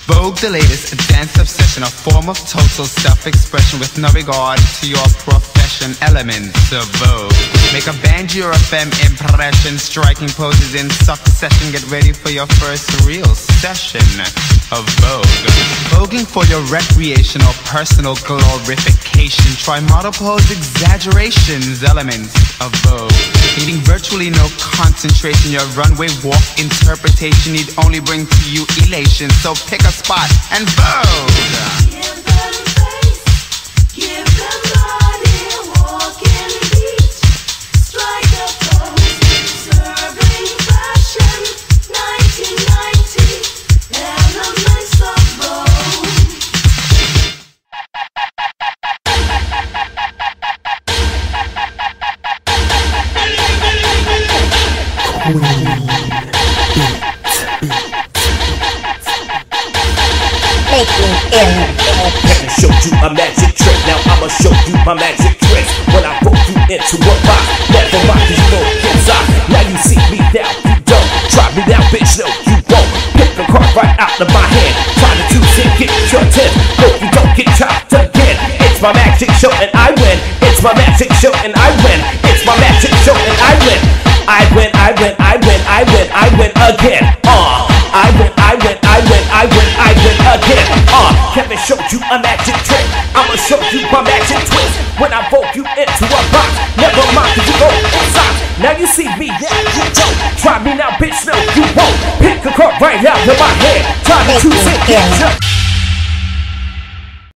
Vogue, the latest dance obsession, a form of total self-expression with no regard to your profession. Elements of Vogue make a band your FM impression, striking poses in succession. Get ready for your first real session of Vogue. Voguing for your recreation or personal glorification. Try model pose exaggerations. Elements of Vogue needing virtually no concentration. Your runway walk interpretation need only bring to you elation. So pick a spot and Vogue. Give them face, give them body, walk in beat, strike a pose, serving fashion, 1990, elements of Vogue. Can show you a magic trick. Now I'ma show you my magic tricks. When I put you into a box, never mind, you know inside. Now you see me now, you don't. Try me now, bitch, no, you won't. Pick the card right out of my hand. Try to choose it, get your tip. Hope you don't get chopped again. It's my magic show and I win. It's my magic show and I win. It's my magic show and I win. I win, I win, I win, I win, I win again. I win, I win, I win, I win, I win again. Kevin showed you a magic trick. I'ma show you my magic twist. When I vote you into a box, never mind, cause you go inside. Now you see me, yeah, you don't. Try me now, bitch, no, you won't. Pick a card right out of my hand. Try to choose it, get your